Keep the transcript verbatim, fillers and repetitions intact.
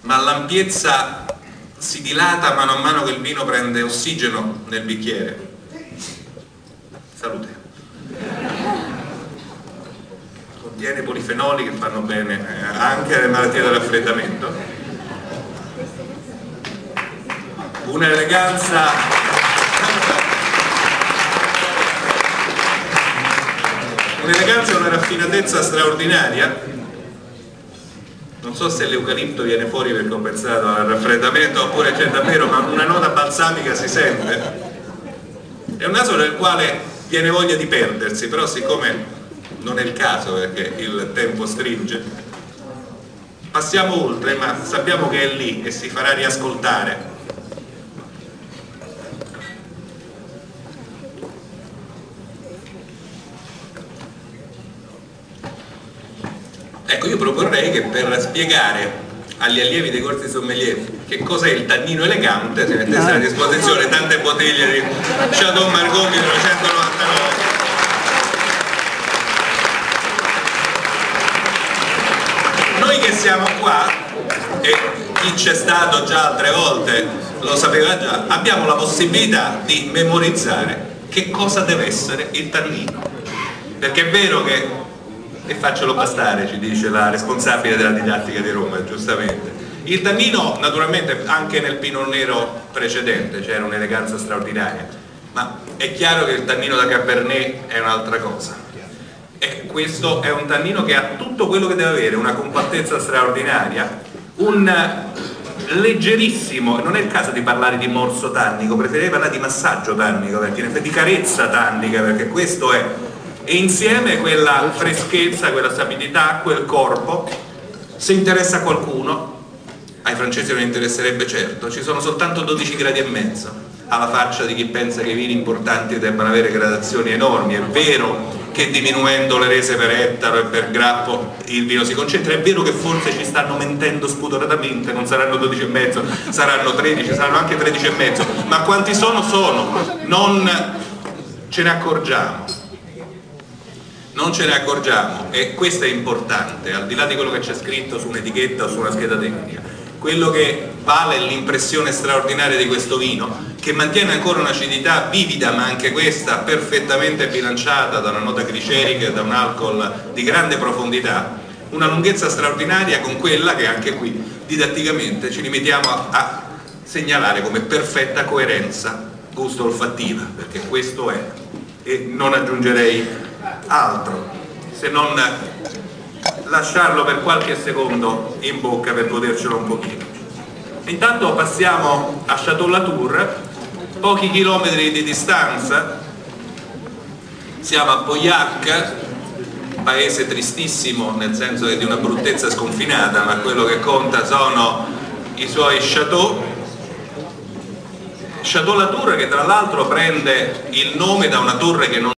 ma l'ampiezza si dilata mano a mano che il vino prende ossigeno nel bicchiere. Salute. Contiene polifenoli che fanno bene eh, anche alle malattie del raffreddamento. Un'eleganza un'eleganza e una raffinatezza straordinaria. Non so se l'eucalipto viene fuori perché ho pensato al raffreddamento oppure c'è davvero, ma una nota balsamica si sente. È un naso nel quale viene voglia di perdersi, però siccome non è il caso perché il tempo stringe, passiamo oltre, ma sappiamo che è lì e si farà riascoltare. Ecco, io proporrei che per spiegare agli allievi dei corsi sommelier che cos'è il tannino elegante si mettesse a disposizione tante bottiglie di Chateau Margaux millenovecentonovantanove. Noi che siamo qua, e chi c'è stato già altre volte lo sapeva già, abbiamo la possibilità di memorizzare che cosa deve essere il tannino, perché è vero che, e faccelo bastare, ci dice la responsabile della didattica di Roma, giustamente, il tannino naturalmente anche nel Pinot Nero precedente c'era un'eleganza straordinaria, ma è chiaro che il tannino da Cabernet è un'altra cosa, e questo è un tannino che ha tutto quello che deve avere: una compattezza straordinaria, un leggerissimo, non è il caso di parlare di morso tannico, preferirei parlare di massaggio tannico, perché in effetti di carezza tannica, perché questo è, e insieme quella freschezza, quella stabilità, quel corpo. Se interessa a qualcuno, ai francesi non interesserebbe certo, ci sono soltanto dodici gradi e mezzo, alla faccia di chi pensa che i vini importanti debbano avere gradazioni enormi. È vero che diminuendo le rese per ettaro e per grappo il vino si concentra, è vero che forse ci stanno mentendo spudoratamente, non saranno dodici e mezzo, saranno tredici, saranno anche tredici e mezzo, ma quanti sono sono, non ce ne accorgiamo. Non ce ne accorgiamo, e questo è importante, al di là di quello che c'è scritto su un'etichetta o su una scheda tecnica. Quello che vale è l'impressione straordinaria di questo vino, che mantiene ancora un'acidità vivida, ma anche questa perfettamente bilanciata da una nota glicerica e da un alcol di grande profondità, una lunghezza straordinaria con quella che anche qui didatticamente ci limitiamo a, a segnalare come perfetta coerenza gusto olfattiva, perché questo è, e non aggiungerei altro se non lasciarlo per qualche secondo in bocca per godercelo un pochino. Intanto passiamo a Château-Latour, pochi chilometri di distanza, siamo a Pauillac, paese tristissimo nel senso che di una bruttezza sconfinata, ma quello che conta sono i suoi chateau. Château-Latour, che tra l'altro prende il nome da una torre che non